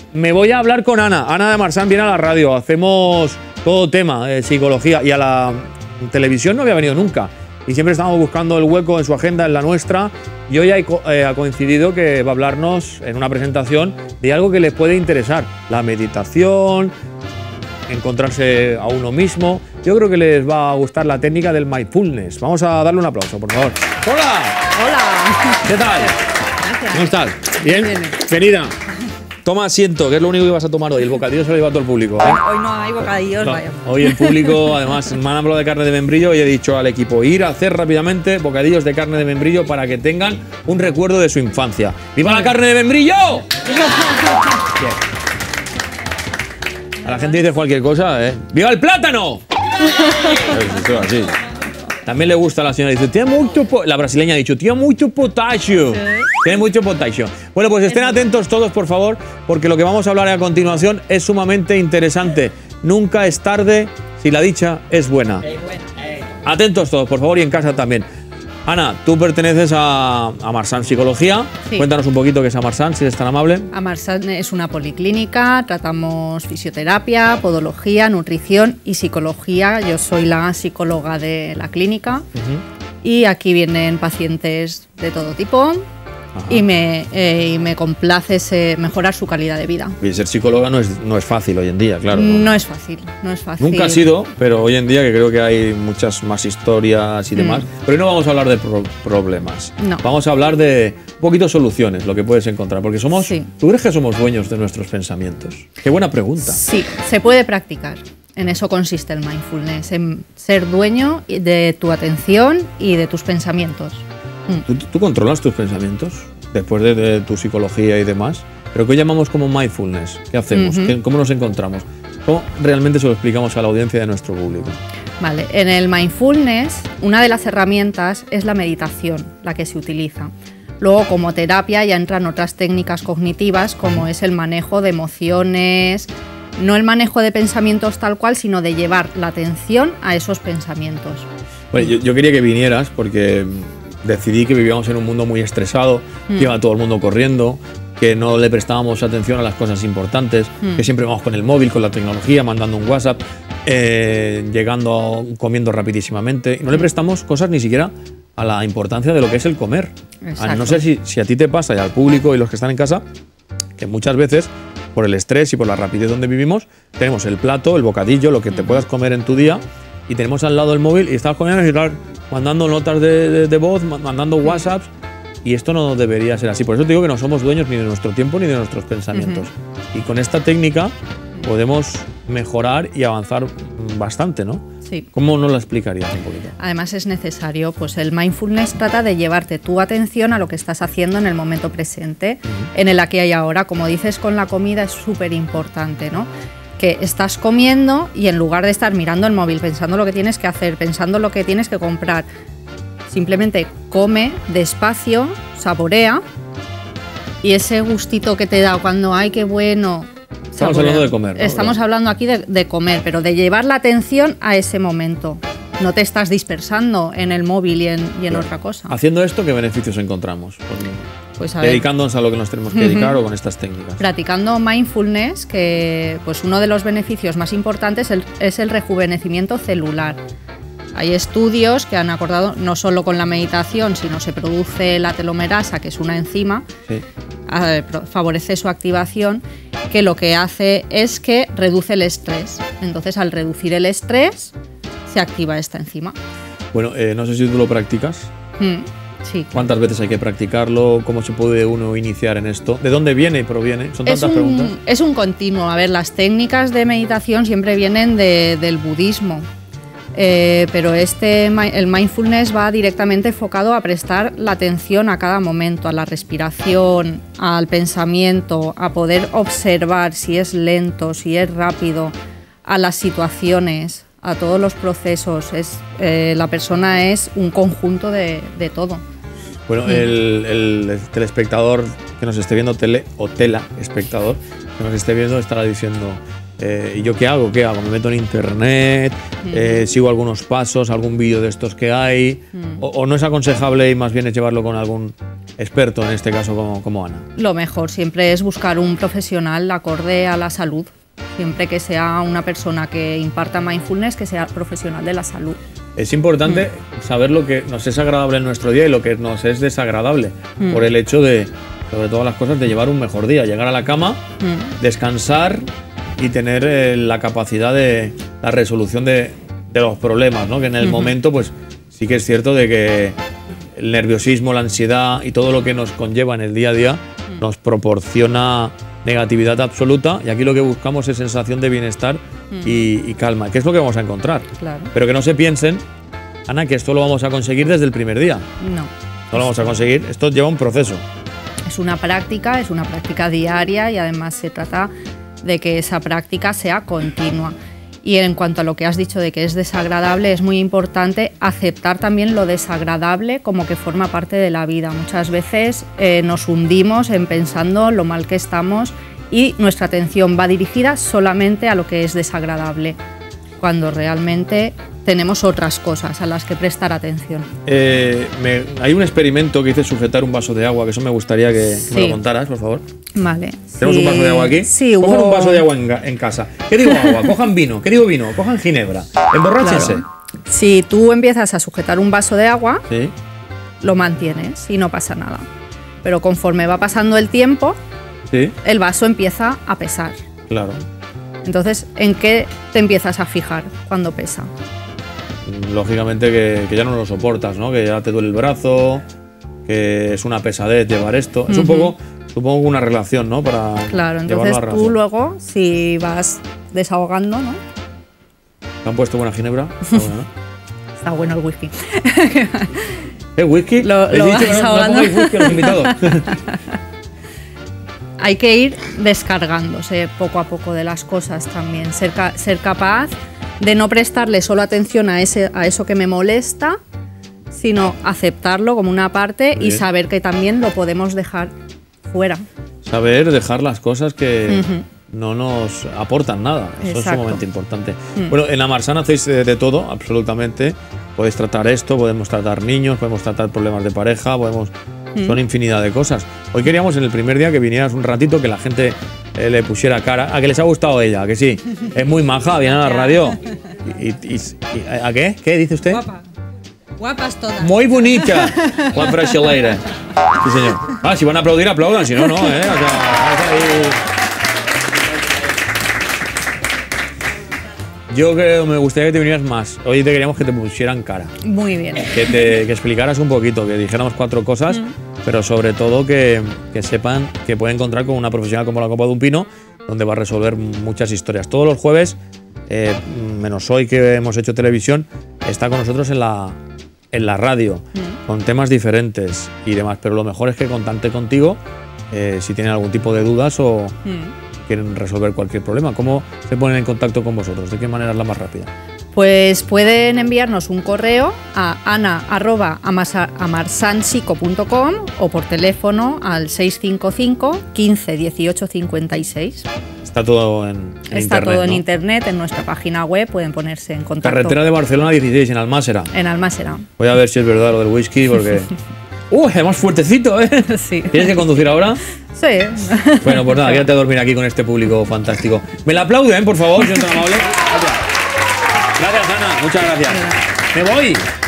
me voy a hablar con Ana. Ana de Marsan viene a la radio. Hacemos todo tema de psicología. Y a la televisión no había venido nunca. Y siempre estamos buscando el hueco en su agenda, en la nuestra. Y hoy ha coincidido que va a hablarnos en una presentación de algo que les puede interesar. La meditación, encontrarse a uno mismo. Yo creo que les va a gustar la técnica del mindfulness. Vamos a darle un aplauso, por favor. ¡Hola! Hola. ¿Qué tal? Gracias. ¿Cómo estás? ¿Bien? Venida. Toma asiento, que es lo único que vas a tomar hoy. El bocadillo se lo lleva todo el público, ¿eh? Hoy no hay bocadillos, No, vaya. hoy el público, además, me han hablado de carne de membrillo y he dicho al equipo ir a hacer rápidamente bocadillos de carne de membrillo para que tengan un recuerdo de su infancia. ¡Viva la carne de membrillo! Bien. A la gente dice cualquier cosa, ¿eh? ¡Viva el plátano! Eso es así. También le gusta a la señora, dice, tiene mucho la brasileña ha dicho, tiene mucho potasio. Tiene mucho potasio. Bueno, pues estén atentos todos, por favor, porque lo que vamos a hablar a continuación es sumamente interesante. Nunca es tarde si la dicha es buena. Atentos todos, por favor, y en casa también. Ana, tú perteneces a Marsan Psicología. Sí. Cuéntanos un poquito qué es Marsan, si eres tan amable. Marsan es una policlínica, tratamos fisioterapia, podología, nutrición y psicología. Yo soy la psicóloga de la clínica y aquí vienen pacientes de todo tipo. Y me complace mejorar su calidad de vida. Y ser psicóloga no es fácil hoy en día, claro. No es fácil, no es fácil. Nunca ha sido, pero hoy en día que creo que hay muchas más historias y demás. Pero hoy no vamos a hablar de problemas. No. Vamos a hablar de un poquito soluciones, lo que puedes encontrar. Porque somos. Sí. ¿Tú crees que somos dueños de nuestros pensamientos? Qué buena pregunta. Sí, se puede practicar. En eso consiste el mindfulness, en ser dueño de tu atención y de tus pensamientos. ¿Tú controlas tus pensamientos después de tu psicología y demás? ¿Pero qué llamamos como mindfulness? ¿Qué hacemos? ¿Cómo nos encontramos? ¿Cómo realmente se lo explicamos a la audiencia de nuestro público? Vale, en el mindfulness una de las herramientas es la meditación, la que se utiliza. Luego, como terapia, ya entran otras técnicas cognitivas como es el manejo de emociones, no el manejo de pensamientos tal cual, sino de llevar la atención a esos pensamientos. Bueno, yo quería que vinieras porque decidí que vivíamos en un mundo muy estresado, que iba todo el mundo corriendo, que no le prestábamos atención a las cosas importantes, que siempre vamos con el móvil, con la tecnología, mandando un WhatsApp, comiendo rapidísimamente, y no le prestamos cosas ni siquiera a la importancia de lo que es el comer. Exacto. No sé si a ti te pasa y al público y los que están en casa, que muchas veces, por el estrés y por la rapidez donde vivimos, tenemos el plato, el bocadillo, lo que te puedas comer en tu día, y tenemos al lado el móvil y estás comiendo y estás mandando notas de voz, mandando WhatsApps, y esto no debería ser así. Por eso te digo que no somos dueños ni de nuestro tiempo ni de nuestros pensamientos. Y con esta técnica podemos mejorar y avanzar bastante, ¿no? Sí. ¿Cómo nos la explicarías un poquito? Además es necesario, pues el mindfulness trata de llevarte tu atención a lo que estás haciendo en el momento presente, en el aquí y ahora. Como dices, con la comida es súper importante, ¿no? Que estás comiendo y en lugar de estar mirando el móvil, pensando lo que tienes que hacer, pensando lo que tienes que comprar, simplemente come despacio, saborea, y ese gustito que te da cuando ¡ay, qué bueno! Estamos hablando de comer, ¿no? Estamos hablando aquí de comer, pero de llevar la atención a ese momento. No te estás dispersando en el móvil y en otra cosa. Haciendo esto, ¿qué beneficios encontramos? Pues a ver, dedicándonos a lo que nos tenemos que dedicar o con estas técnicas. Practicando mindfulness, que pues uno de los beneficios más importantes es el rejuvenecimiento celular. Hay estudios que han acordado no solo con la meditación, sino se produce la telomerasa, que es una enzima, favorece su activación, que lo que hace es que reduce el estrés. Entonces, al reducir el estrés, se activa esta enzima. Bueno, no sé si tú lo practicas. Sí. ¿Cuántas veces hay que practicarlo? ¿Cómo se puede uno iniciar en esto? ¿De dónde viene y proviene? Son tantas preguntas. Es un continuo. A ver, las técnicas de meditación siempre vienen del budismo. Pero el mindfulness va directamente enfocado a prestar la atención a cada momento, a la respiración, al pensamiento, a poder observar si es lento, si es rápido, a las situaciones, a todos los procesos. La persona es un conjunto de todo. Bueno, el telespectador que nos esté viendo, espectador que nos esté viendo, estará diciendo, ¿Y yo qué hago? ¿Qué hago? ¿Me meto en internet? ¿Sigo algunos pasos? ¿Algún vídeo de estos que hay? ¿O no es aconsejable y más bien es llevarlo con algún experto, en este caso como Ana? Lo mejor siempre es buscar un profesional acorde a la salud. Siempre que sea una persona que imparta mindfulness, que sea profesional de la salud. Es importante saber lo que nos es agradable en nuestro día y lo que nos es desagradable, por el hecho de, sobre todas las cosas, de llevar un mejor día, llegar a la cama, descansar y tener la capacidad de la resolución de los problemas, ¿no? Que en el momento, pues sí que es cierto de que el nerviosismo, la ansiedad y todo lo que nos conlleva en el día a día nos proporciona negatividad absoluta, y aquí lo que buscamos es sensación de bienestar y calma, que es lo que vamos a encontrar. Claro. Pero que no se piensen, Ana, que esto lo vamos a conseguir desde el primer día. No. No lo vamos a conseguir, esto lleva un proceso. Es una práctica diaria y además se trata de que esa práctica sea continua. Y en cuanto a lo que has dicho de que es desagradable, es muy importante aceptar también lo desagradable como que forma parte de la vida. Muchas veces nos hundimos en pensando lo mal que estamos y nuestra atención va dirigida solamente a lo que es desagradable, cuando realmente tenemos otras cosas a las que prestar atención. Hay un experimento que hice sujetar un vaso de agua, que eso me gustaría que me lo contaras, por favor. Vale. ¿Tenemos un vaso de agua aquí? Sí, cojan un vaso de agua en casa. ¿Qué digo agua? Cojan vino. ¿Qué digo vino? Cojan ginebra. Emborráchense. Claro. Si tú empiezas a sujetar un vaso de agua, ¿sí? Lo mantienes y no pasa nada. Pero conforme va pasando el tiempo, ¿sí? El vaso empieza a pesar. Claro. Entonces, ¿en qué te empiezas a fijar cuando pesa? Lógicamente que ya no lo soportas, ¿no? Que ya te duele el brazo, que es una pesadez llevar esto. Es un poco, supongo, una relación, ¿no? Para claro, entonces tú luego, si vas desahogando, ¿no? ¿Te han puesto buena ginebra? Está bueno, ¿no? Está bueno el whisky. ¿El whisky? Lo vas desahogando. No whisky a los invitados. Hay que ir descargándose poco a poco de las cosas también. Ser capaz de no prestarle solo atención a eso que me molesta, sino aceptarlo como una parte y saber que también lo podemos dejar fuera. Saber dejar las cosas que no nos aportan nada. Eso es sumamente importante. Bueno, en Amarsan hacéis de todo, absolutamente. Podéis tratar esto, podemos tratar niños, podemos tratar problemas de pareja, son infinidad de cosas. Hoy queríamos en el primer día que vinieras un ratito, que la gente le pusiera cara. ¿A que les ha gustado ella? ¿A que sí? Es muy maja, viene a la radio. ¿A qué? ¿Qué dice usted? Guapa. Guapas todas. Muy bonita. Juan brasileira. Sí, señor. Si van a aplaudir, aplaudan. Si no, no, O sea, yo creo que me gustaría que te vinieras más. Hoy te queríamos que te pusieran cara. Muy bien. Que explicaras un poquito, que dijéramos 4 cosas, pero sobre todo que sepan que pueden encontrar con una profesional como la Copa de un Pino, donde va a resolver muchas historias. Todos los jueves, menos hoy que hemos hecho televisión, está con nosotros en la radio, con temas diferentes y demás. Pero lo mejor es que contacte contigo si tienen algún tipo de dudas o quieren resolver cualquier problema. ¿Cómo se ponen en contacto con vosotros? ¿De qué manera es la más rápida? Pues pueden enviarnos un correo a ana@amarsanpsico.com o por teléfono al 655 15 18 56. Está todo en internet. Está todo en ¿no? internet, en nuestra página web, pueden ponerse en contacto. Carretera de Barcelona 16, en Almásera. En Almásera. Voy a ver si es verdad lo del whisky, porque... además fuertecito, ¿eh? Sí. ¿Tienes que conducir ahora? Sí. Bueno, pues nada, quédate a dormir aquí con este público fantástico. Me la aplauden, por favor, si es tan amable. Gracias, Ana. Muchas gracias. Me voy.